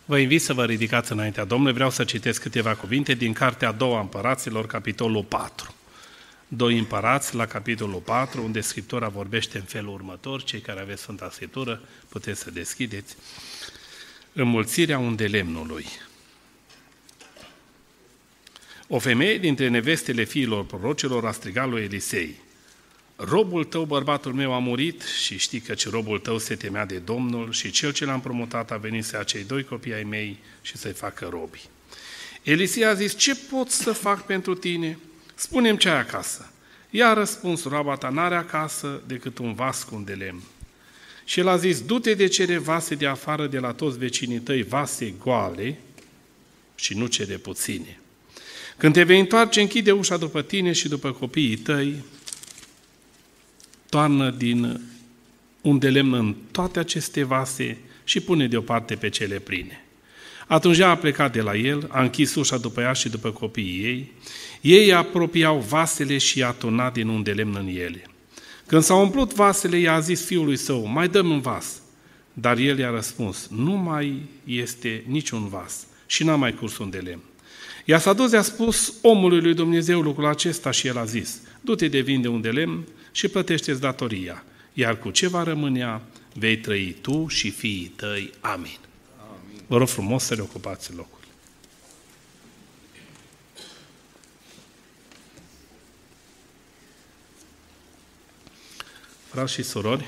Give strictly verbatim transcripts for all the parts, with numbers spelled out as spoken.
Vă invit să vă ridicați înaintea Domnului. Vreau să citesc câteva cuvinte din Cartea a doua Împăraților, capitolul patru. Doi Împărați, la capitolul patru, unde Scriptura vorbește în felul următor. Cei care aveți Sfânta Scriptură, puteți să deschideți. Înmulțirea undelemnului. O femeie dintre nevestele fiilor prorocilor a strigat lui Elisei: robul tău, bărbatul meu, a murit și știi căci robul tău se temea de Domnul și cel ce l-a împrumutat a venit să ia cei doi copii ai mei și să-i facă robi. Elisei a zis: ce pot să fac pentru tine? Spune-mi ce ai acasă. Ea a răspuns: roaba ta n-are acasă decât un vas cu un de lemn. Și el a zis: du-te de cere vase de afară de la toți vecinii tăi, vase goale și nu cere puține. Când te vei întoarce, închide ușa după tine și după copiii tăi, toarnă din un de lemn în toate aceste vase și pune deoparte pe cele pline. Atunci ea a plecat de la el, a închis ușa după ea și după copiii ei. Ei apropiau vasele și i-a turnat din un de lemn în ele. Când s-au umplut vasele, ea a zis fiului său: mai dă-mi un vas. Dar el i-a răspuns: nu mai este niciun vas și n-a mai curs un de lemn. Ea s-a dus, i-a spus omului lui Dumnezeu lucrul acesta și el a zis: du-te de vinde un de lemn și plătește-ți datoria, iar cu ce va rămânea vei trăi tu și fiii tăi. Amin. Amin. Vă rog frumos să le ocupați locul. Frați și surori,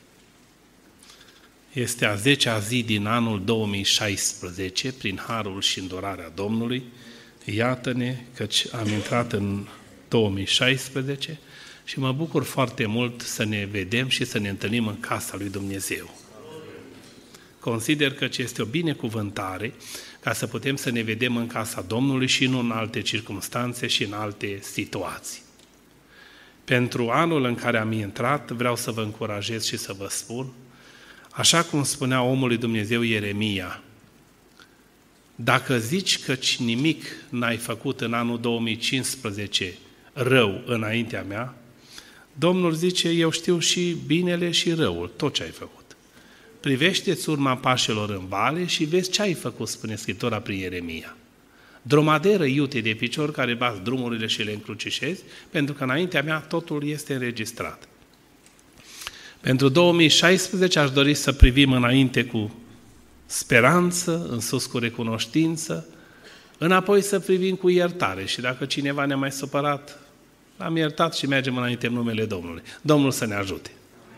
este a zecea zi din anul două mii șaisprezece, prin harul și îndurarea Domnului. Iată-ne căci am intrat în două mii șaisprezece și mă bucur foarte mult să ne vedem și să ne întâlnim în casa lui Dumnezeu. Consider că este o binecuvântare ca să putem să ne vedem în casa Domnului și nu în alte circunstanțe și în alte situații. Pentru anul în care am intrat, vreau să vă încurajez și să vă spun, așa cum spunea omul lui Dumnezeu Ieremia: dacă zici căci nimic n-ai făcut în anul două mii cincisprezece rău înaintea mea, Domnul zice: eu știu și binele și răul, tot ce ai făcut. Privește-ți urma pașilor în vale și vezi ce ai făcut, spune Scriptura prin Ieremia. Dromaderă iute de picior care bați drumurile și le încrucișezi, pentru că înaintea mea totul este înregistrat. Pentru două mii șaisprezece aș dori să privim înainte cu speranță, în sus cu recunoștință, înapoi să privim cu iertare și dacă cineva ne-a mai supărat, l-am iertat și mergem înainte în numele Domnului. Domnul să ne ajute!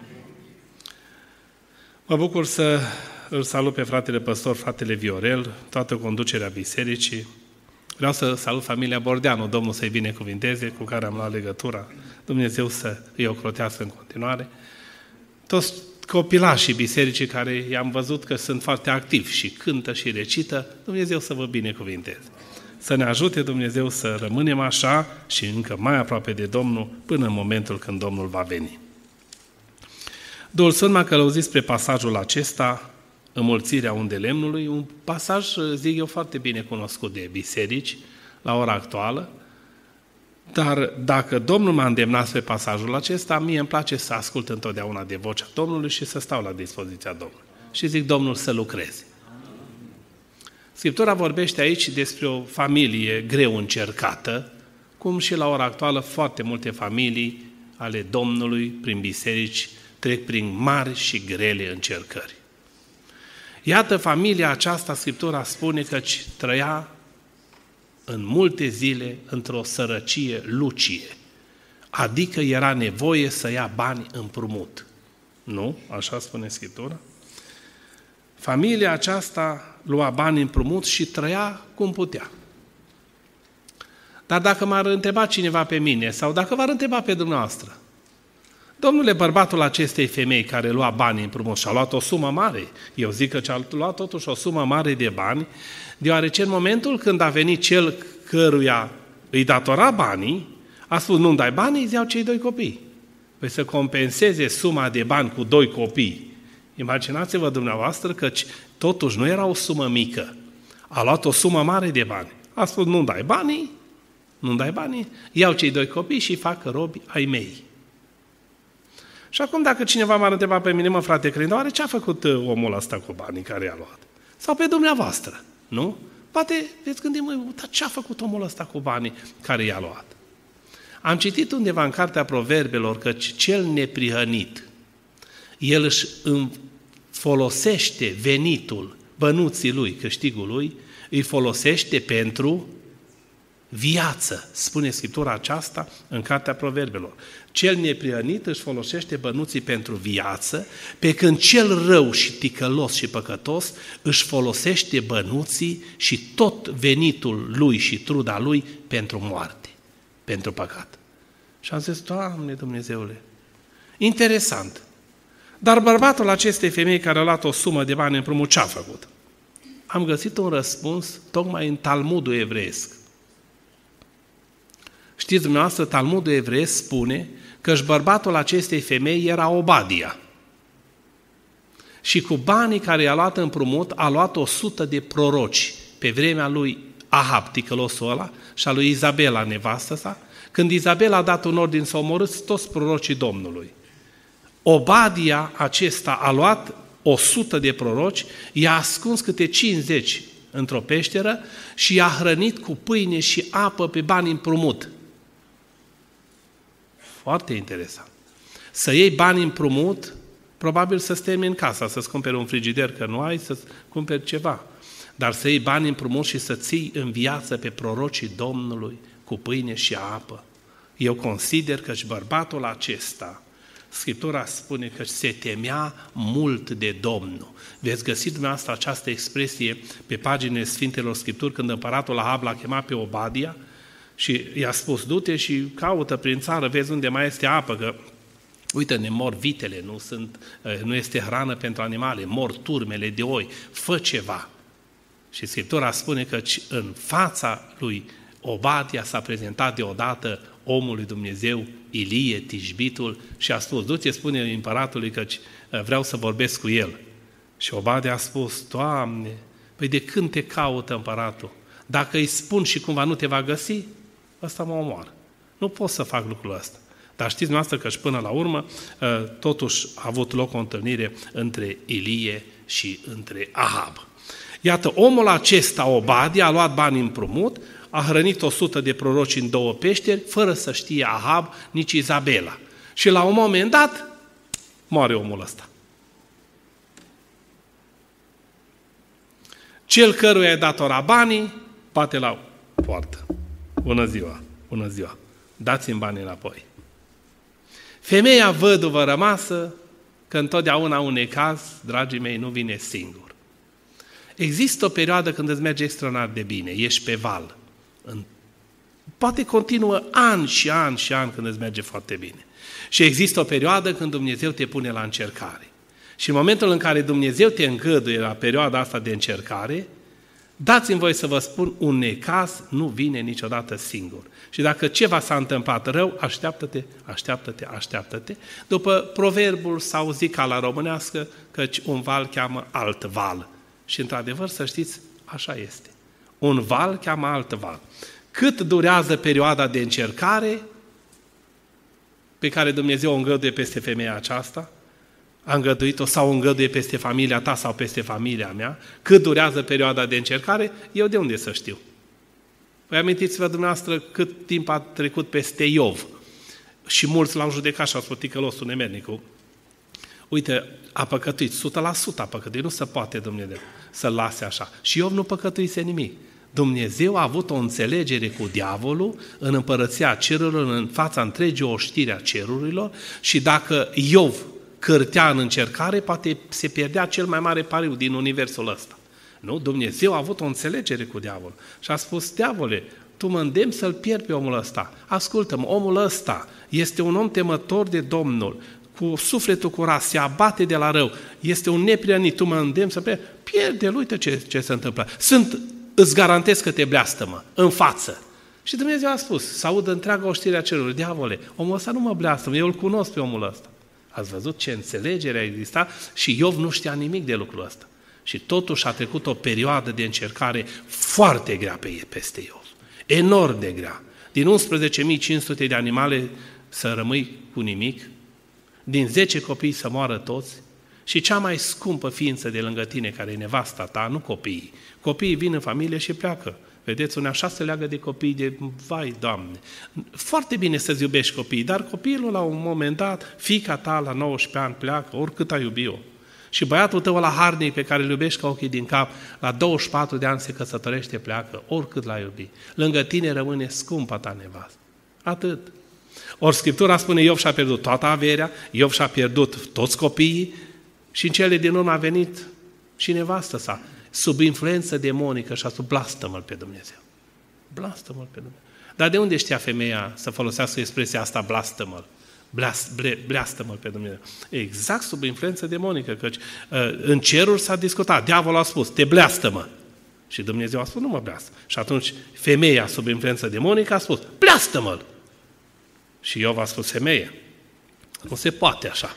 Mă bucur să îl salut pe fratele păstor, fratele Viorel, toată conducerea bisericii. Vreau să salut familia Bordeanu, Domnul să-i binecuvinteze, cu care am luat legătura. Dumnezeu să îi ocrotească în continuare. Toți copilașii bisericii care i-am văzut că sunt foarte activi și cântă și recită, Dumnezeu să vă binecuvinteze. Să ne ajute Dumnezeu să rămânem așa și încă mai aproape de Domnul până în momentul când Domnul va veni. Duhul Sfânt m-a călăuzit spre pasajul acesta, înmulțirea undelemnului, un pasaj, zic eu, foarte bine cunoscut de biserici la ora actuală, dar dacă Domnul m-a îndemnat spre pasajul acesta, mie îmi place să ascult întotdeauna de vocea Domnului și să stau la dispoziția Domnului. Și zic Domnul să lucreze. Scriptura vorbește aici despre o familie greu încercată, cum și la ora actuală foarte multe familii ale Domnului prin biserici trec prin mari și grele încercări. Iată, familia aceasta, Scriptura spune că trăia în multe zile într-o sărăcie lucie, adică era nevoie să ia bani împrumut. Nu? Așa spune Scriptura? Familia aceasta lua bani împrumut și trăia cum putea. Dar dacă m-ar întreba cineva pe mine, sau dacă v-ar întreba pe dumneavoastră: domnule, bărbatul acestei femei care lua bani împrumut și a luat o sumă mare, eu zic că a luat totuși o sumă mare de bani, deoarece în momentul când a venit cel căruia îi datora banii, a spus: nu-mi dai banii, îți iau cei doi copii. Păi să compenseze suma de bani cu doi copii. Imaginați-vă dumneavoastră că totuși nu era o sumă mică. A luat o sumă mare de bani. A spus: nu-mi dai banii, nu-mi dai banii, iau cei doi copii și fac robi ai mei. Și acum dacă cineva m-ar întreba pe mine: mă, frate Crin, oare ce a făcut omul ăsta cu banii care i-a luat? Sau pe dumneavoastră, nu? Poate veți gândi, măi, dar ce a făcut omul ăsta cu banii care i-a luat? Am citit undeva în Cartea Proverbelor că cel neprihănit, el își folosește venitul, bănuții lui, câștigul lui, îi folosește pentru viață. Spune Scriptura aceasta în Cartea Proverbelor. Cel neprihănit își folosește bănuții pentru viață, pe când cel rău și ticălos și păcătos își folosește bănuții și tot venitul lui și truda lui pentru moarte, pentru păcat. Și am zis, Doamne Dumnezeule, interesant. Dar bărbatul acestei femei care a luat o sumă de bani împrumut, ce a făcut? Am găsit un răspuns tocmai în Talmudul evreiesc. Știți dumneavoastră, Talmudul evreiesc spune că bărbatul acestei femei era Obadia. Și cu banii care i-a luat împrumut, a luat o sută de proroci pe vremea lui Ahab, ticălosul ăla, și a lui Izabela, nevastă sa, când Izabela a dat un ordin să omorâți toți prorocii Domnului. Obadia acesta a luat o sută de proroci, i-a ascuns câte cincizeci într-o peșteră și i-a hrănit cu pâine și apă pe bani împrumut. Foarte interesant. Să iei bani împrumut, probabil să-ți termini casa, să-ți cumperi un frigider, că nu ai, să-ți cumperi ceva. Dar să iei bani împrumut și să ții în viață pe prorocii Domnului cu pâine și apă. Eu consider că și bărbatul acesta, Scriptura spune că se temea mult de Domnul. Veți găsi dumneavoastră această expresie pe paginile Sfintelor Scripturi când împăratul Ahab l-a chemat pe Obadia și i-a spus, du-te și caută prin țară, vezi unde mai este apă, că uite, ne mor vitele, nu, sunt, nu este hrană pentru animale, mor turmele de oi, fă ceva. Și Scriptura spune că în fața lui Obadia s-a prezentat deodată omul lui Dumnezeu, Ilie, Tishbitul, și a spus, du-te, spune împăratului că vreau să vorbesc cu el. Și Obadia a spus, Doamne, păi de când te caută împăratul? Dacă îi spun și cumva nu te va găsi, ăsta mă omoară. Nu pot să fac lucrul ăsta. Dar știți dumneavoastră că și până la urmă, totuși a avut loc o întâlnire între Ilie și între Ahab. Iată, omul acesta, Obadia, a luat bani împrumut, a hrănit o sută de proroci în două peșteri, fără să știe Ahab, nici Izabela. Și la un moment dat, moare omul ăsta. Cel căruia i-a datora banii, bate la poartă. Bună ziua, bună ziua, dați-mi banii înapoi. Femeia văduvă rămasă, că întotdeauna un necaz, dragii mei, nu vine singur. Există o perioadă când îți merge extraordinar de bine, ești pe val. În, poate continuă ani și ani și ani când îți merge foarte bine. Și există o perioadă când Dumnezeu te pune la încercare. Și în momentul în care Dumnezeu te îngăduie la perioada asta de încercare, dați-mi voi să vă spun, un necaz nu vine niciodată singur. Și dacă ceva s-a întâmplat rău, așteaptă-te, așteaptă-te, așteaptă-te. După proverbul sau zica la românească, căci un val cheamă alt val. Și într-adevăr, să știți, așa este. Un val cheamă alt val. Cât durează perioada de încercare pe care Dumnezeu o îngăduie peste femeia aceasta, a îngăduit-o sau o îngăduie peste familia ta sau peste familia mea, cât durează perioada de încercare, eu de unde să știu? Păi amintiți-vă dumneavoastră cât timp a trecut peste Iov. Și mulți l-au judecat și au spus ticălosul nemernicul. Uite, a păcătuit, o sută la sută a păcătuit, nu se poate Dumnezeu să-l lase așa. Și Iov nu păcătuise nimic. Dumnezeu a avut o înțelegere cu diavolul în împărăția cerurilor, în fața întregii oștiri a cerurilor, și dacă Iov cârtea în încercare, poate se pierdea cel mai mare pariu din universul ăsta. Nu? Dumnezeu a avut o înțelegere cu diavolul și a spus, diavole, tu mă îndemni să-l pierd pe omul ăsta. Ascultă-mă, omul ăsta este un om temător de Domnul, cu sufletul curat, se abate de la rău, este un neprihănit, tu mă îndemni să pierd, pierde-l, uite ce, ce se întâmplă. Sunt, îți garantez că te bleastămă, în față. Și Dumnezeu a spus, să audă întreaga oștire a cerurilor, diavole, omul ăsta nu mă bleastămă, eu îl cunosc pe omul ăsta. Ați văzut ce înțelegere a existat? Și Iov nu știa nimic de lucrul ăsta. Și totuși a trecut o perioadă de încercare foarte grea pe, peste Iov. Enorm de grea. Din unsprezece mii cinci sute de animale să rămâi cu nimic, din zece copii să moară toți, Și cea mai scumpă ființă de lângă tine, care e nevasta ta, nu copiii. Copiii vin în familie și pleacă. Vedeți, unii așa se leagă de copii, de vai, Doamne. Foarte bine să-ți iubești copiii, dar copilul la un moment dat, fiica ta la nouăsprezece ani pleacă, oricât ai iubi-o. Și băiatul tău la harnic pe care îl iubești ca ochii din cap, la douăzeci și patru de ani se căsătorește, pleacă, oricât l-ai iubi. Lângă tine rămâne scumpa ta nevastă. Atât. Ori Scriptura spune, Iov și-a pierdut toată averea, Iov și-a pierdut toți copiii și în cele din urmă a venit și nevastă sa, sub influență demonică și a sub blastămă-l pe Dumnezeu. Blastămă-l pe Dumnezeu. Dar de unde știa femeia să folosească expresia asta, blastămă-l? Bleastă-mă pe Dumnezeu. Exact sub influență demonică, căci în ceruri s-a discutat, diavolul a spus, te bleastă-mă. Și Dumnezeu a spus, nu mă bleastă. Și atunci femeia sub influență demonică a spus, bleastă-mă. Și Iov a spus, femeie, nu se poate așa.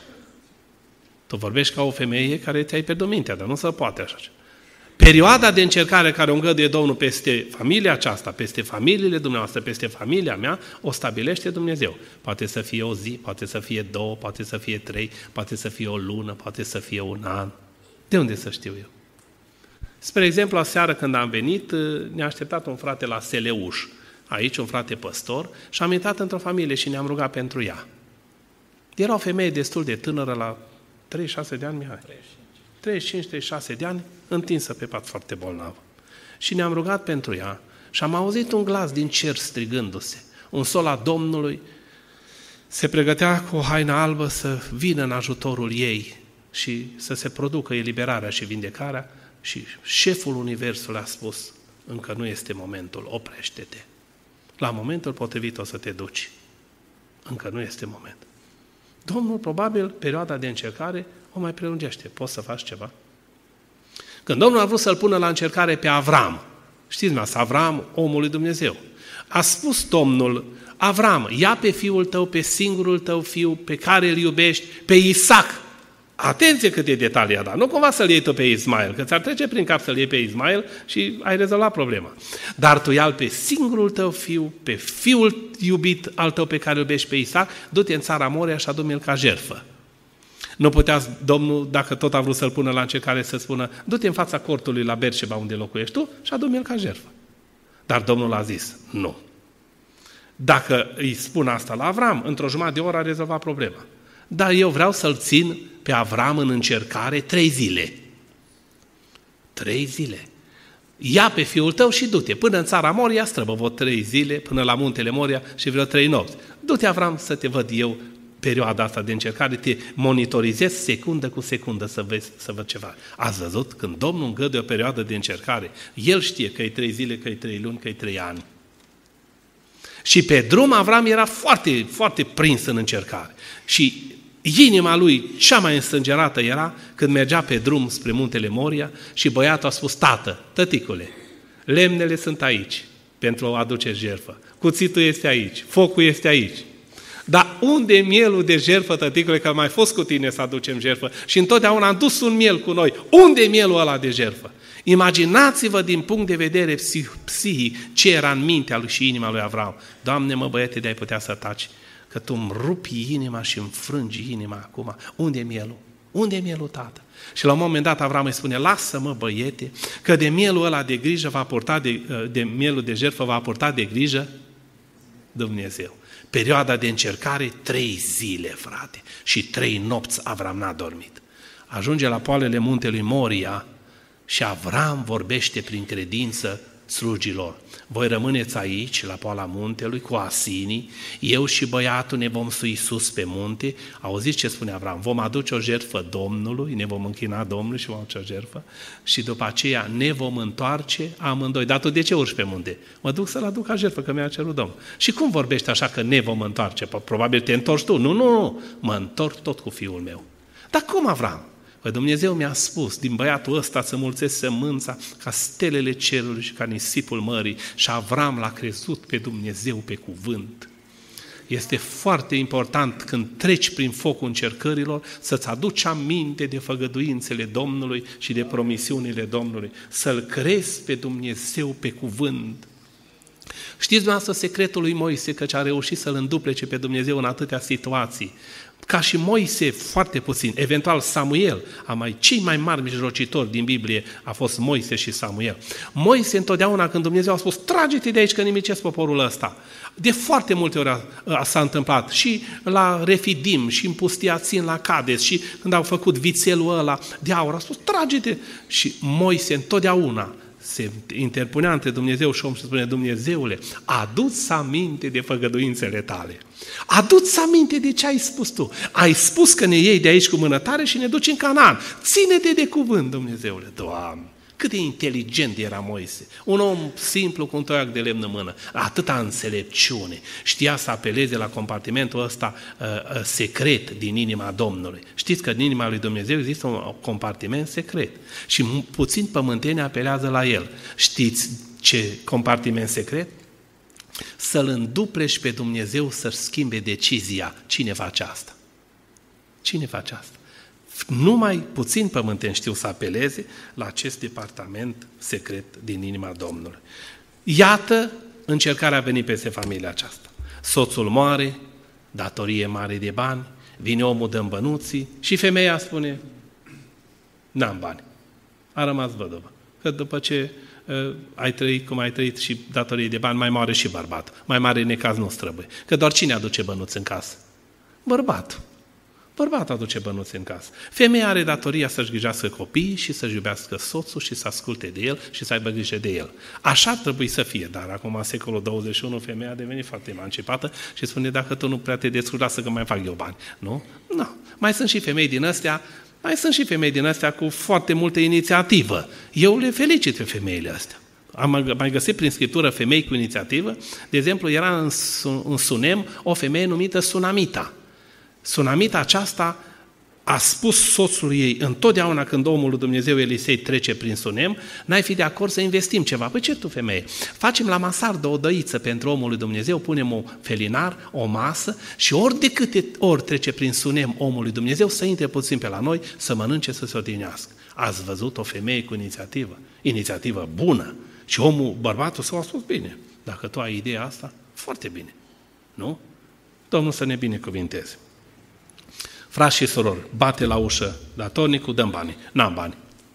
Tu vorbești ca o femeie care te-ai pierdut mintea, dar nu se poate așa. Perioada de încercare care o îngăduie Domnul peste familia aceasta, peste familiile dumneavoastră, peste familia mea, o stabilește Dumnezeu. Poate să fie o zi, poate să fie două, poate să fie trei, poate să fie o lună, poate să fie un an. De unde să știu eu? Spre exemplu, aseară când am venit, ne-a așteptat un frate la Seleuș, aici un frate păstor, și am intrat într-o familie și ne-am rugat pentru ea. Era o femeie destul de tânără, la treizeci și șase de ani, Mihai. treizeci și cinci treizeci și șase de ani, întinsă pe pat, foarte bolnavă. Și ne-am rugat pentru ea și am auzit un glas din cer strigându-se. Un sol al Domnului se pregătea cu o haină albă să vină în ajutorul ei și să se producă eliberarea și vindecarea și șeful Universului a spus, încă nu este momentul, oprește-te. La momentul potrivit o să te duci. Încă nu este moment. Domnul, probabil, perioada de încercare o mai prelungește. Poți să faci ceva? Când Domnul a vrut să-l pună la încercare pe Avram, știți mea, Avram, omul lui Dumnezeu, a spus Domnul, Avram, ia pe fiul tău, pe singurul tău fiu, pe care îl iubești, pe Isaac. Atenție cât e detaliat, dar nu cumva să-l iei tu pe Ismael, că ți-ar trece prin cap să-l iei pe Ismael și ai rezolvat problema. Dar tu ia-l pe singurul tău fiu, pe fiul iubit al tău pe care îl iubești, pe Isaac, du-te în țara Moria și adu-mi-l ca jertfă. Nu putea Domnul, dacă tot a vrut să-l pună la încercare, să spună, du-te în fața cortului la Berșeba unde locuiești tu și adu-mi-l ca jertfă. Dar Domnul a zis, nu. Dacă îi spun asta la Avram, într-o jumătate de oră a rezolvat problema. Dar eu vreau să-l țin pe Avram în încercare trei zile. Trei zile. Ia pe fiul tău și du-te până în țara Moria, străbăvă trei zile, până la muntele Moria și vreo trei nopți. Du-te, Avram, să te văd eu perioada asta de încercare, te monitorizez secundă cu secundă să vezi, să văd ceva. Ați văzut? Când Domnul îngăduie o perioadă de încercare, El știe că e trei zile, că e trei luni, că e trei ani. Și pe drum Avram era foarte, foarte prins în încercare. Și inima lui cea mai însângerată era când mergea pe drum spre muntele Moria și băiatul a spus, tată, tăticule, lemnele sunt aici pentru a aduce jertfă. Cuțitul este aici, focul este aici. Dar unde e mielul de jertfă, tăticule, că am mai fost cu tine să aducem jertfă și întotdeauna am dus un miel cu noi. Unde e mielul ăla de jertfă? Imaginați-vă din punct de vedere psihic ce era în mintea lui și inima lui Avram. Doamne, mă băiete, de-ai putea să taci, că tu îmi rupi inima și îmi frângi inima acum. Unde e mielul? Unde e mielul, tată? Și la un moment dat Avram îi spune, lasă-mă, băiete, că de mielul ăla de grijă va purta de, de mielul de jertfă va purta de grijă Dumnezeu. Perioada de încercare, trei zile, frate, și trei nopți Avram n-a dormit. Ajunge la poalele muntelui Moria și Avram vorbește prin credință slugilor. Voi rămâneți aici, la poala muntelui, cu asinii, eu și băiatul ne vom sui sus pe munte. Auziți ce spune Avram? Vom aduce o jertfă Domnului, ne vom închina Domnului și vom aduce o jertfă și după aceea ne vom întoarce amândoi. Dar tu de ce urci pe munte? Mă duc să-l aduc ca jertfă, că mi-a cerut Domnul. Și cum vorbești așa că ne vom întoarce? Probabil te întorci tu. Nu, nu, nu, mă întorc tot cu fiul meu. Dar cum, Avram? Păi Dumnezeu mi-a spus, din băiatul ăsta să mulțesc sămânța ca stelele cerului și ca nisipul mării. Și Avram l-a crezut pe Dumnezeu pe cuvânt. Este foarte important când treci prin focul încercărilor să-ți aduci aminte de făgăduințele Domnului și de promisiunile Domnului. Să-L crezi pe Dumnezeu pe cuvânt. Știți dumneavoastră secretul lui Moise, căci a reușit să-L înduplece pe Dumnezeu în atâtea situații. Ca și Moise, foarte puțin, eventual Samuel, a mai, cei mai mari mijlocitori din Biblie a fost Moise și Samuel. Moise întotdeauna când Dumnezeu a spus, trage-te de aici că nimicesc poporul ăsta. De foarte multe ori a, a, s-a întâmplat și la Refidim și în pustia Țin la Cades și când au făcut vițelul ăla de aur, a spus, trage-te. Și Moise întotdeauna se interpunea între Dumnezeu și om și spune, Dumnezeule, adu-ți aminte de făgăduințele tale. Adu-ți aminte de ce ai spus tu. Ai spus că ne iei de aici cu mână tare și ne duci în Canaan. Ține-te de cuvânt, Dumnezeule. Doamne, cât de inteligent era Moise. Un om simplu cu un toiac de lemn în mână. Atâta înțelepciune. Știa să apeleze la compartimentul ăsta uh, uh, secret din inima Domnului. Știți că în inima lui Dumnezeu există un compartiment secret. Și puțin pământeni apelează la el. Știți ce compartiment secret? Să-L îndupleși pe Dumnezeu să-și schimbe decizia. Cine face asta? Cine face asta? Numai puțin pământeni știu să apeleze la acest departament secret din inima Domnului. Iată, încercarea a venit peste familia aceasta. Soțul moare, datorie mare de bani, vine omul dă bănuții și femeia spune, n-am bani. A rămas văduvă. Că după ce uh, ai trăit cum ai trăit și datorie de bani, mai mare și bărbatul. Mai mare necaz nu străbui. Că doar cine aduce bănuți în casă? Bărbatul. Bărbatul aduce bănuți în casă. Femeia are datoria să-și grijească copiii și să-și iubească soțul și să asculte de el și să aibă grijă de el. Așa trebuie să fie, dar acum, în secolul douăzeci și unu, femeia a devenit foarte emancipată și spune, dacă tu nu prea te descurci, lasă că mai fac eu bani. Nu? Nu. Mai sunt și femei din astea, mai sunt și femei din astea cu foarte multă inițiativă. Eu le felicit pe femeile astea. Am mai găsit prin Scriptură femei cu inițiativă. De exemplu, era în, în Sunem o femeie numită Sunamita. Sunamita aceasta a spus soțului ei, întotdeauna când omul lui Dumnezeu Elisei trece prin Sunem, n-ai fi de acord să investim ceva. Păi ce tu, femeie? Facem la masar de o dăiță pentru omul lui Dumnezeu, punem o felinar, o masă și ori de câte ori trece prin Sunem omul lui Dumnezeu, să intre puțin pe la noi, să mănânce, să se odihnească. Ați văzut o femeie cu inițiativă? Inițiativă bună. Și omul, bărbatul, s-a spus, bine, dacă tu ai ideea asta, foarte bine. Nu? Domnul să ne binecuvinteze. Frați și surori, bate la ușă datornicul, dăm banii. N-am bani.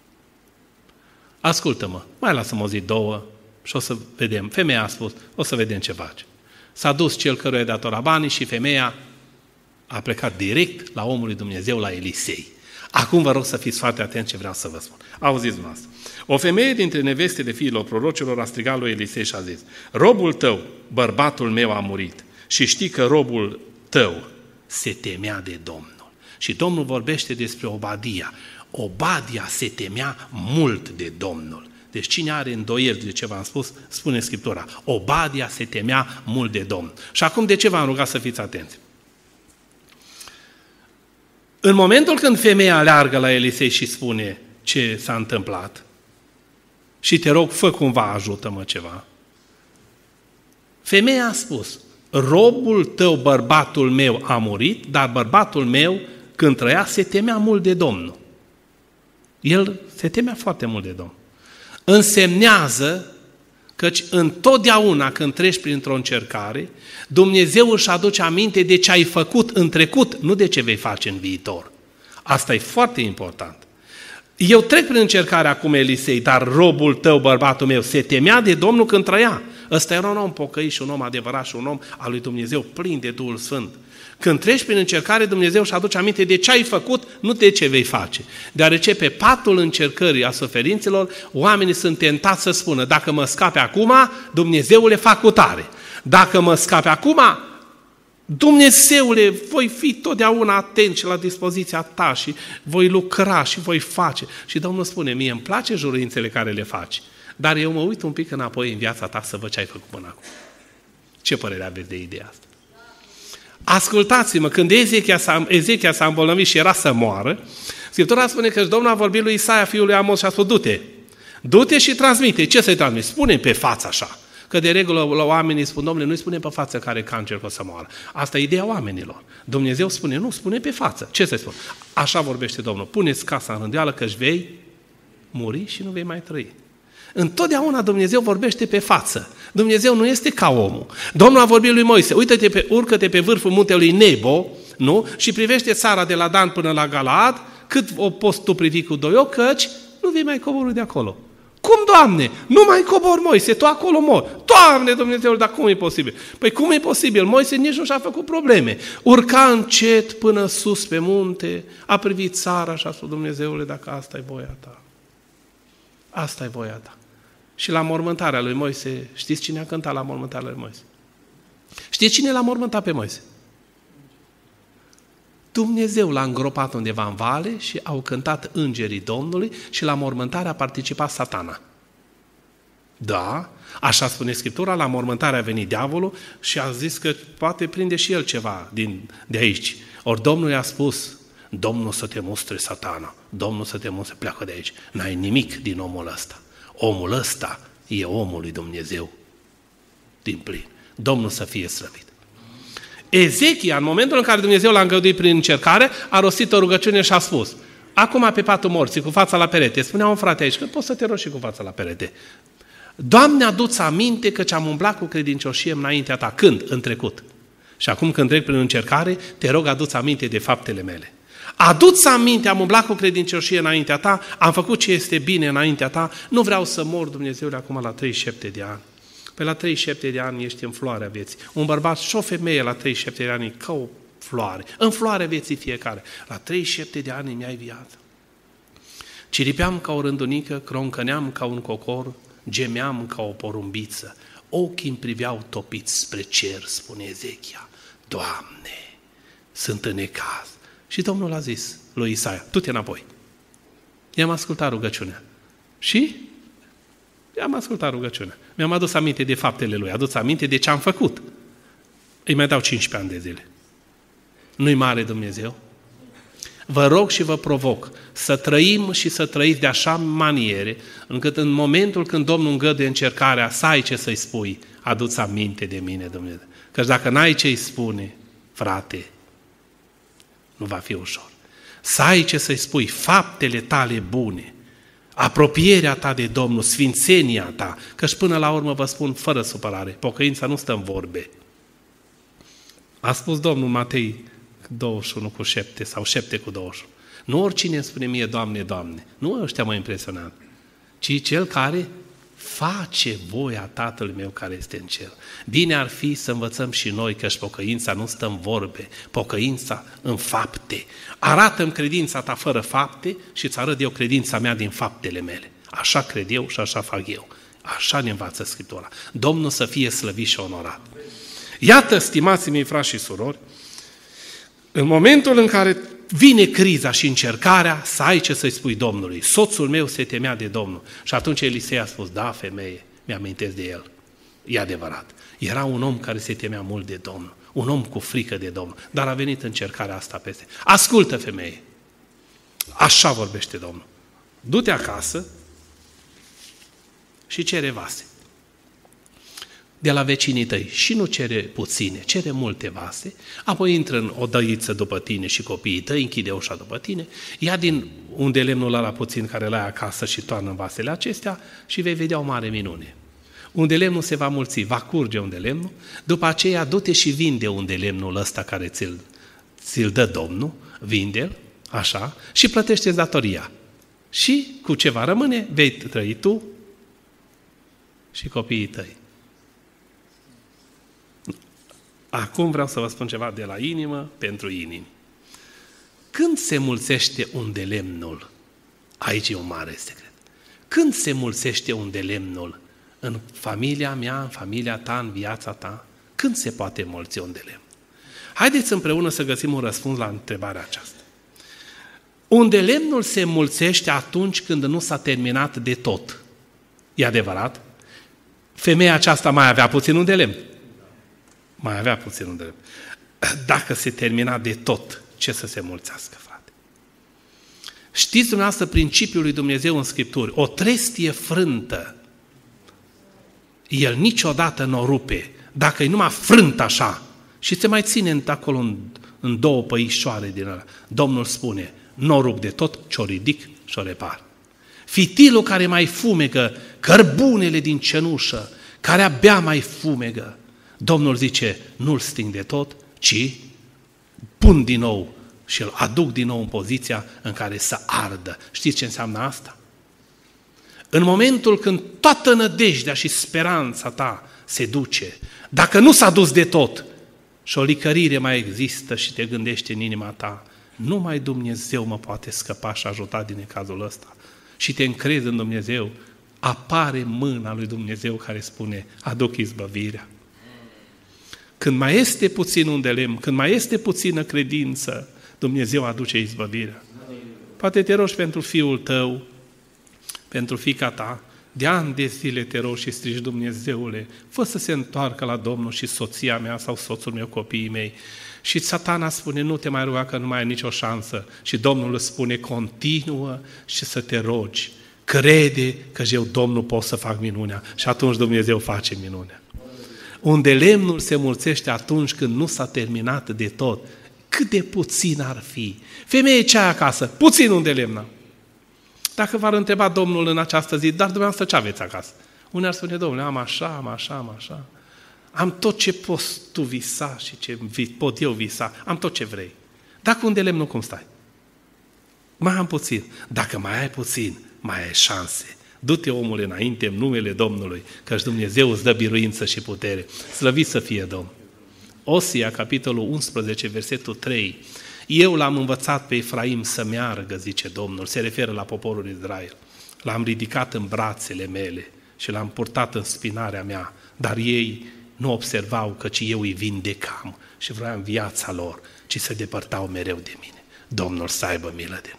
Ascultă-mă, mai lasă-mă o zi, două și o să vedem. Femeia a spus, o să vedem ce face. S-a dus cel căruia datora banii și femeia a plecat direct la omul lui Dumnezeu, la Elisei. Acum vă rog să fiți foarte atenți ce vreau să vă spun. Auziți dumneavoastră. O femeie dintre nevestele fiilor prorocilor a strigat lui Elisei și a zis, robul tău, bărbatul meu a murit și știi că robul tău se temea de Domnul. Și Domnul vorbește despre Obadia. Obadia se temea mult de Domnul. Deci cine are îndoieli de ce v-am spus, spune Scriptura. Obadia se temea mult de Domnul. Și acum de ce v-am rugat să fiți atenți? În momentul când femeia aleargă la Elisei și spune ce s-a întâmplat și te rog, fă cumva, ajută-mă ceva, femeia a spus, robul tău, bărbatul meu, a murit, dar bărbatul meu, când trăia, se temea mult de Domnul. El se temea foarte mult de Domnul. Însemnează căci întotdeauna când treci printr-o încercare, Dumnezeu își aduce aminte de ce ai făcut în trecut, nu de ce vei face în viitor. Asta e foarte important. Eu trec prin încercare acum, Elisei, dar robul tău, bărbatul meu, se temea de Domnul când trăia. Ăsta era un om pocăit și un om adevărat și un om al lui Dumnezeu, plin de Duhul Sfânt. Când treci prin încercare, Dumnezeu își aduce aminte de ce ai făcut, nu de ce vei face. Deoarece pe patul încercării a suferințelor, oamenii sunt tentați să spună, dacă mă scape acum, Dumnezeule, fac cu tare. Dacă mă scape acum, Dumnezeule, voi fi totdeauna atent și la dispoziția ta și voi lucra și voi face. Și Domnul spune, mie îmi place juruințele care le faci, dar eu mă uit un pic înapoi în viața ta să văd ce ai făcut până acum. Ce părere aveți de ideea asta? Ascultați-mă, când Ezechia s-a, Ezechia s-a îmbolnăvit și era să moară, Scriptura spune că Domnul a vorbit lui Isaia, fiul lui Amos, și a spus, du-te, du-te și transmite. Ce să-i transmite? Spune pe față așa. Că de regulă la oamenii spun, Domnule, nu-i spune pe față care cancer că o să moară. Asta e ideea oamenilor. Dumnezeu spune, nu, spune pe față. Ce să-i spun? Așa vorbește Domnul. Puneți casa în rânduială că își vei muri și nu vei mai trăi. Întotdeauna Dumnezeu vorbește pe față. Dumnezeu nu este ca omul. Domnul a vorbit lui Moise, uită-te pe, urcă-te pe vârful muntelui Nebo, nu? Și privește țara de la Dan până la Galaad, cât o poți tu privi cu doi ochi, căci nu vei mai coborî de acolo. Cum, Doamne? Nu mai cobor, Moise, tu acolo mor. Doamne, Dumnezeul, dar cum e posibil? Păi cum e posibil? Moise nici nu și-a făcut probleme. Urca încet până sus pe munte, a privit țara și a spus, Dumnezeule, dacă asta e voia ta. Asta e voia ta. Și la mormântarea lui Moise, știți cine a cântat la mormântarea lui Moise? Știți cine l-a mormântat pe Moise? Dumnezeu l-a îngropat undeva în vale și au cântat îngerii Domnului și la mormântare a participat Satana. Da, așa spune Scriptura, la mormântare a venit diavolul și a zis că poate prinde și el ceva din, de aici. Ori Domnul i-a spus, Domnul să te mustre, Satana, Domnul să te mustre, pleacă de aici. N-ai nimic din omul ăsta. Omul ăsta e omul lui Dumnezeu din plin. Domnul să fie slăvit. Ezechia, în momentul în care Dumnezeu l-a îngăduit prin încercare, a rostit o rugăciune și a spus, acum pe patul morții, cu fața la perete, spunea un frate aici, că poți să te rogi și cu fața la perete. Doamne, adu-ți aminte că ce-am umblat cu credincioșie înaintea ta. Când? În trecut. Și acum când trec prin încercare, te rog, adu-ți aminte de faptele mele. Adu-ți aminte, am umblat cu credincioșie înaintea ta, am făcut ce este bine înaintea ta, nu vreau să mor, Dumnezeule, acum la treizeci și șapte de ani. Pe la treizeci și șapte de ani ești în floarea vieții. Un bărbat și o femeie la treizeci și șapte de ani e ca o floare. În floarea vieții fiecare. La treizeci și șapte de ani mi-ai viață. Ciripeam ca o rândunică, croncăneam ca un cocor, gemeam ca o porumbiță. Ochii îmi priveau topiți spre cer, spune Ezechia. Doamne, sunt în necaz. Și Domnul a zis lui Isaia, du-te înapoi. I-am ascultat rugăciunea. Și i-am ascultat rugăciunea. Mi-am adus aminte de faptele lui, adus aminte de ce am făcut. Îi mai dau cincisprezece ani de zile. Nu-i mare Dumnezeu? Vă rog și vă provoc să trăim și să trăiți de așa maniere, încât în momentul când Domnul îngăduie încercarea, să ai ce să-i spui, adu-ți aminte de mine, Dumnezeu. Căci dacă n-ai ce-i spune, frate, nu va fi ușor. Să ai ce să-i spui, faptele tale bune, apropierea ta de Domnul, sfințenia ta, căci până la urmă vă spun fără supărare, pocăința nu stă în vorbe. A spus Domnul Matei douăzeci și unu cu șapte sau șapte cu douăzeci și unu. Nu oricine îmi spune mie, Doamne, Doamne, nu ăștia mă impresionează, ci cel care face voia Tatălui meu care este în cer. Bine ar fi să învățăm și noi căci pocăința nu stă în vorbe, pocăința în fapte. Arată-mi credința ta fără fapte și îți arăt eu credința mea din faptele mele. Așa cred eu și așa fac eu. Așa ne învață Scriptura. Domnul să fie slăvit și onorat. Iată, stimații mei frați și surori, în momentul în care vine criza și încercarea, să ai ce să-i spui Domnului. Soțul meu se temea de Domnul. Și atunci Elisei a spus, da, femeie, mi-amintesc de el. E adevărat. Era un om care se temea mult de Domnul. Un om cu frică de Domnul. Dar a venit încercarea asta peste. Ascultă, femeie. Așa vorbește Domnul. Du-te acasă și cere vase de la vecinii tăi și nu cere puține, cere multe vase, apoi intră în odăiță după tine și copiii tăi, închide ușa după tine, ia din unde lemnul ăla puțin care l-ai acasă și toarnă în vasele acestea și vei vedea o mare minune. Unde lemnul se va mulți, va curge unde lemnul, după aceea du-te și vinde unde lemnul ăsta care ți-l, ți-l dă Domnul, vinde-l, așa, și plătește-ți datoria. Și cu ce va rămâne, vei trăi tu și copiii tăi. Acum vreau să vă spun ceva de la inimă pentru inimi. Când se mulțește un de lemnul, aici e un mare secret, când se mulțește un de lemnul în familia mea, în familia ta, în viața ta, când se poate mulți un de lemn? Haideți împreună să găsim un răspuns la întrebarea aceasta. Un de lemnul se mulțește atunci când nu s-a terminat de tot. E adevărat? Femeia aceasta mai avea puțin un de lemn. Mai avea puțin un de lemn. Dacă se termina de tot, ce să se mulțească, frate? Știți dumneavoastră principiul lui Dumnezeu în Scripturi? O trestie frântă, el niciodată nu o rupe, dacă e numai frânt așa și se mai ține acolo în, în două păișoare din ăla. Domnul spune, nu o rup de tot, ci o ridic și o repar. fitilul care mai fumegă, cărbunele din cenușă, care abia mai fumegă. Domnul zice, nu-l sting de tot, ci pun din nou și îl aduc din nou în poziția în care să ardă. Știți ce înseamnă asta? În momentul când toată nădejdea și speranța ta se duce, dacă nu s-a dus de tot și o licărire mai există și te gândești în inima ta, numai Dumnezeu mă poate scăpa și ajuta din cazul ăsta, și te încrezi în Dumnezeu, apare mâna lui Dumnezeu care spune, aduc izbăvirea. Când mai este puțin un de lemn, când mai este puțină credință, Dumnezeu aduce izbăvirea. Poate te rogi pentru fiul tău, pentru fiica ta, de ani de zile te rogi și strigi, Dumnezeule, fă să se întoarcă la Domnul și soția mea sau soțul meu, copiii mei. Și Satana spune, nu te mai ruga că nu mai ai nicio șansă. Și Domnul îți spune, continuă și să te rogi. Crede că eu, Domnul, pot să fac minunea. Și atunci Dumnezeu face minunea. Unde lemnul se mulțește atunci când nu s-a terminat de tot, cât de puțin ar fi. Femeie ce ai acasă? Puțin unde lemnă. Dacă v-ar întreba Domnul în această zi, dar dumneavoastră ce aveți acasă? Unii ar spune, Domnule, am așa, am așa, am așa. Am tot ce poți tu visa și ce pot eu visa. Am tot ce vrei. Dacă unde lemnul, cum stai? Mai am puțin. Dacă mai ai puțin, mai ai șanse. Du-te, omule, înainte, în numele Domnului, căci Dumnezeu îți dă biruință și putere. Slăvit să fie Domnul. Osia, capitolul unsprezece, versetul trei. Eu l-am învățat pe Efraim să meargă, zice Domnul, se referă la poporul Israel. L-am ridicat în brațele mele și l-am purtat în spinarea mea, dar ei nu observau căci eu îi vindecam și vreau viața lor, ci se depărtau mereu de mine. Domnul să aibă milă de noi.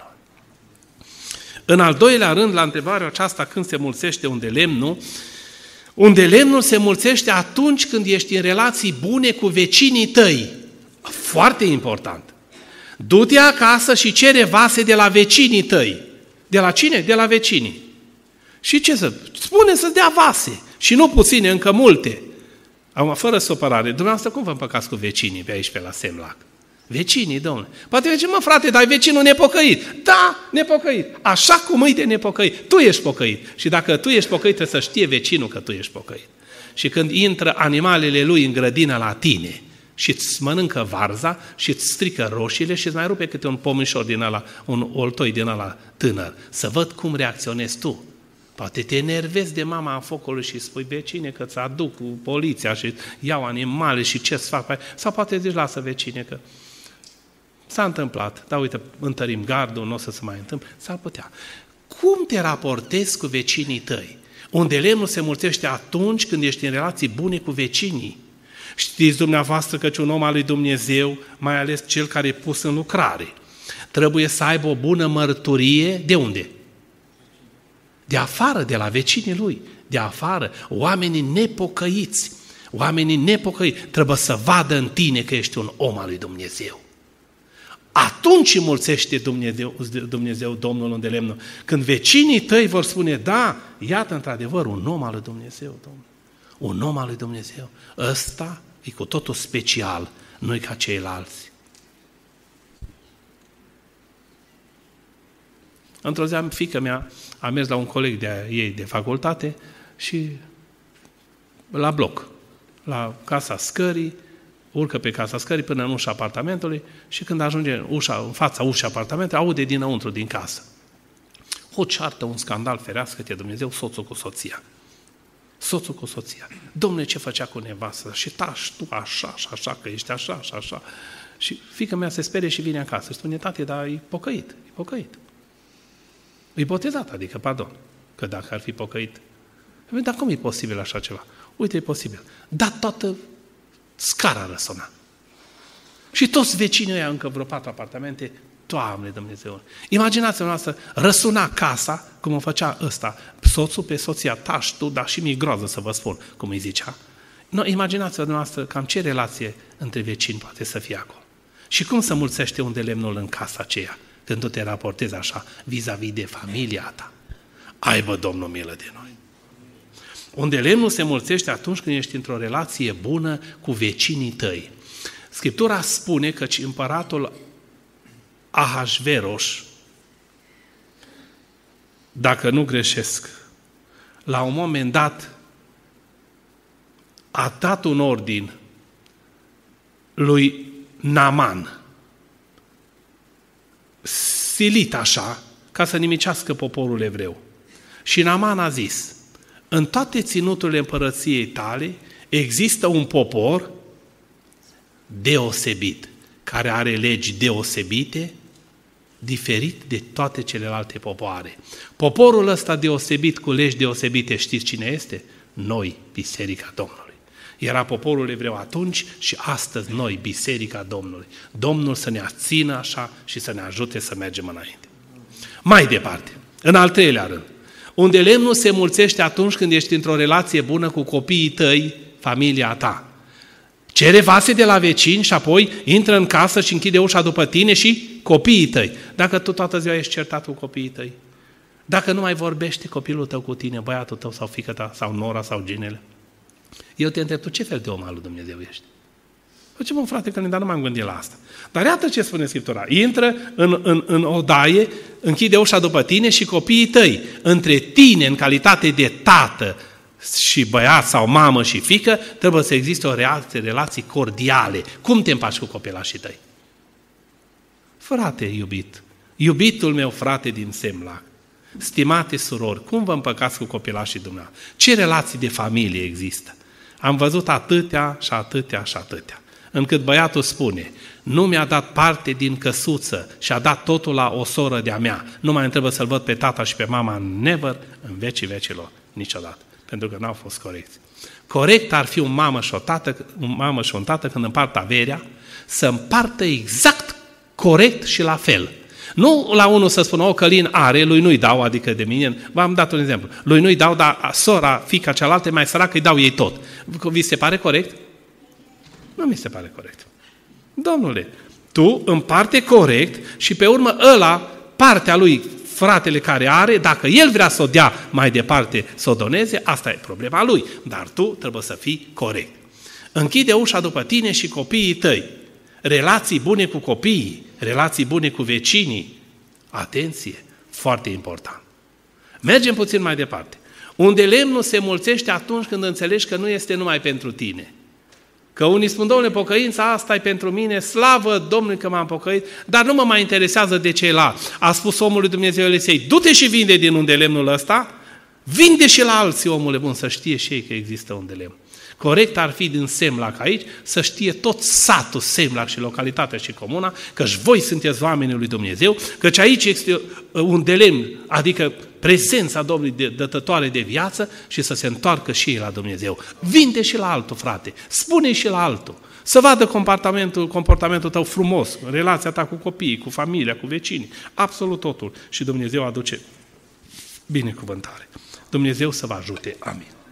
În al doilea rând, la întrebarea aceasta, când se mulțește unde lemnul, unde lemnul se mulțește atunci când ești în relații bune cu vecinii tăi. Foarte important. Du-te acasă și cere vase de la vecinii tăi. De la cine? De la vecinii. Și ce să... Spune să dea vase. Și nu puține, încă multe. Acum, fără supărare, dumneavoastră cum vă împăcați cu vecinii pe aici, pe la Semlac? Vecinii, domnule. Poate zice, mă frate, dar vecinul nepocăit. Da, nepocăit. Așa cum îi de nepocăit. Tu ești pocăit. Și dacă tu ești pocăit, trebuie să știe vecinul că tu ești pocăit. Și când intră animalele lui în grădină la tine și îți mănâncă varza și îți strică roșiile și îți mai rupe câte un pomișor din ăla, un oltoi din ăla tânăr, să văd cum reacționezi tu. Poate te enervezi de mama a focului și spui, vecine, că ți aduc cu poliția și iau animale și ce-ți fac? Sau poate zici, lasă vecine, că s-a întâmplat, dar uite, întărim gardul, nu o să se mai întâmple, s-ar putea. Cum te raportezi cu vecinii tăi? Unde lemnul se mulțește atunci când ești în relații bune cu vecinii. Știți dumneavoastră că un om al lui Dumnezeu, mai ales cel care e pus în lucrare, trebuie să aibă o bună mărturie, de unde? De afară, de la vecinii lui, de afară, oamenii nepocăiți, oamenii nepocăiți trebuie să vadă în tine că ești un om al lui Dumnezeu. Atunci înmulțește Dumnezeu, Dumnezeu Domnul unde lemnul. Când vecinii tăi vor spune, da, iată într-adevăr un om al lui Dumnezeu, Domnul. Un om al lui Dumnezeu. Ăsta e cu totul special, nu-i ca ceilalți. Într-o zi, fiica mea a mers la un coleg de ei de facultate și la bloc, la casa scării, urcă pe casa scării până în ușa apartamentului și când ajunge în, ușa, în fața ușii apartamentului, aude dinăuntru, din casă. O ceartă, un scandal, ferească-te Dumnezeu, soțul cu soția. Soțul cu soția. Dom'le, ce făcea cu nevastă? Și tași tu așa și așa, că ești așa și așa. Și fiica mea se sperie și vine acasă. Spune, tate, dar e pocăit, e pocăit. E botezat, adică, pardon, că dacă ar fi pocăit. Dar cum e posibil așa ceva? Uite, e posibil. Dar toată scara răsuna. Și toți vecinii ăia, încă vreo patru apartamente, Doamne Dumnezeu! Imaginați-vă noastră, răsuna casa, cum o făcea ăsta, soțul pe soția, tași tu, dar și mi-e groază să vă spun, cum îi zicea. No, imaginați-vă noastră cam ce relație între vecini poate să fie acolo. Și cum se mulțește unde lemnul în casa aceea, când tu te raportezi așa, vis-a-vis de familia ta. Aibă Domnul milă de noi. Unde lemnul se mulțește atunci când ești într-o relație bună cu vecinii tăi. Scriptura spune că împăratul Ahasveros dacă nu greșesc, la un moment dat a dat un ordin lui Naaman, silit așa, ca să nimicească poporul evreu. Și Naaman a zis, în toate ținuturile împărăției tale există un popor deosebit, care are legi deosebite, diferit de toate celelalte popoare. Poporul ăsta deosebit, cu legi deosebite, știți cine este? Noi, Biserica Domnului. Era poporul evreu atunci și astăzi noi, Biserica Domnului. Domnul să ne țină așa și să ne ajute să mergem înainte. Mai departe, în al treilea rând, unde lemnul se mulțește atunci când ești într-o relație bună cu copiii tăi, familia ta. Cere vase de la vecini și apoi intră în casă și închide ușa după tine și copiii tăi. Dacă tu toată ziua ești certat cu copiii tăi, dacă nu mai vorbește copilul tău cu tine, băiatul tău sau fiica ta, sau nora sau ginele, eu te întreb, tu ce fel de om al lui Dumnezeu ești? Ce mă, frate, că dar nu m-am gândit la asta. Dar iată ce spune Scriptura. Intră în, în, în odaie, închide ușa după tine și copiii tăi, între tine, în calitate de tată și băiat sau mamă și fiică, trebuie să existe o relație, relații cordiale. Cum te împaci cu copilașii tăi? Frate iubit, iubitul meu frate din Semlac, stimate surori, cum vă împăcați cu copilașii dumneavoastră? Ce relații de familie există? Am văzut atâtea și atâtea și atâtea. Încât băiatul spune, nu mi-a dat parte din căsuță și a dat totul la o soră de-a mea. Nu mai trebuie să-l văd pe tata și pe mama never, în vecii vecilor, niciodată. Pentru că n-au fost corecți. Corect ar fi un mamă și o tată, un mamă și un tată când împart averea, să împartă exact corect și la fel. Nu la unul să spună, o, Călin are, lui nu-i dau, adică de mine, v-am dat un exemplu, lui nu-i dau, dar sora, fiica cealaltă, mai săracă, îi dau ei tot. Vi se pare corect? Nu mi se pare corect. Domnule, tu împarte corect și pe urmă ăla, partea lui, fratele care are, dacă el vrea să o dea mai departe, să o doneze, asta e problema lui. Dar tu trebuie să fii corect. Închide ușa după tine și copiii tăi. Relații bune cu copiii, relații bune cu vecinii. Atenție, foarte important. Mergem puțin mai departe. Unde lemnul se mulțește atunci când înțelegi că nu este numai pentru tine. Că unii spun, domnule, pocăința asta e pentru mine, slavă Domnului că m-am pocăit, dar nu mă mai interesează de ceilalți. A spus omul lui Dumnezeu Elisei, du-te și vinde din unde lemnul ăsta, vinde și la alții, omule bun, să știe și ei că există unde lemn. Corect ar fi din Semlac aici să știe tot satul Semlac și localitatea și comuna, căci voi sunteți oamenii lui Dumnezeu, căci aici este un de lemn, adică prezența Domnului dătătoare de viață și să se întoarcă și ei la Dumnezeu. Vinde și la altul, frate, spune și la altul, să vadă comportamentul, comportamentul tău frumos, relația ta cu copiii, cu familia, cu vecinii, absolut totul. Și Dumnezeu aduce binecuvântare. Dumnezeu să vă ajute. Amin.